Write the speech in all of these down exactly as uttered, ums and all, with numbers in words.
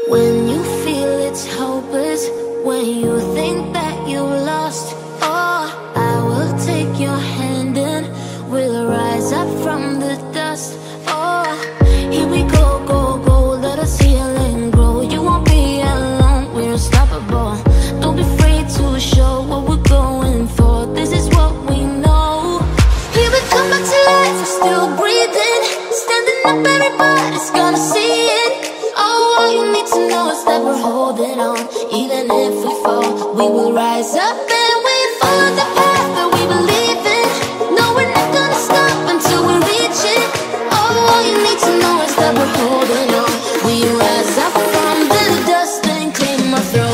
When you feel it's hopeless, when you think that you lost, oh, I will take your hand and we'll rise up from the dust. Oh, here we go, go, go, let us heal and grow. You won't be alone, we're unstoppable. Don't be afraid to show what we're going for. This is what we know. Here we come back to life, we're still breathing. Standing up, everybody's gonna see it. Oh, all you need to know is that we're holding on. Even if we fall, we will rise up and we follow the path that we believe in. No, we're not gonna stop until we reach it. Oh, all you need to know is that we're holding on. We rise up from the dust and claim our throne.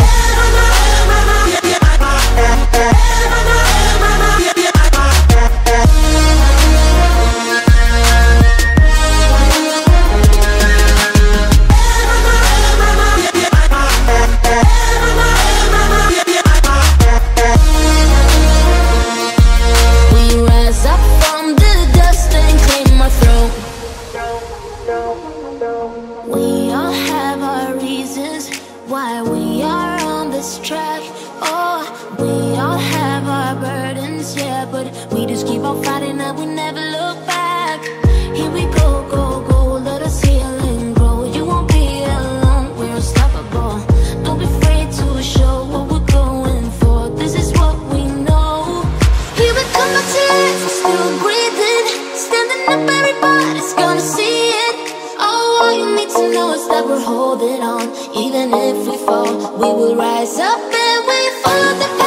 We all have our reasons why we are on this track. Oh, we all have our burdens, yeah, but we just keep on fighting and we never look back. Here we go, go, go, let us heal and grow. You won't be alone, we're unstoppable. Don't be afraid to show what we're going for. This is what we know. Here we come back to life, we're still breathing. Standing up, everybody's gonna see it. All you need to know is that we're holding on. Even if we fall, we will rise up and we follow the path.